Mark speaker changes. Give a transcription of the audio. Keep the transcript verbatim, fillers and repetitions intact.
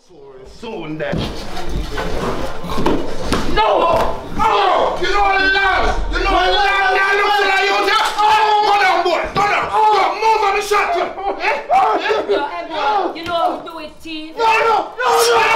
Speaker 1: Soon then. No! Oh! You know what love? You know what love? Now look at you. Oh! Go down, boy. Go down. Go, move on the shot. Eh?
Speaker 2: Yo, Edward, you know how to do it, T.
Speaker 1: No, no, no, no.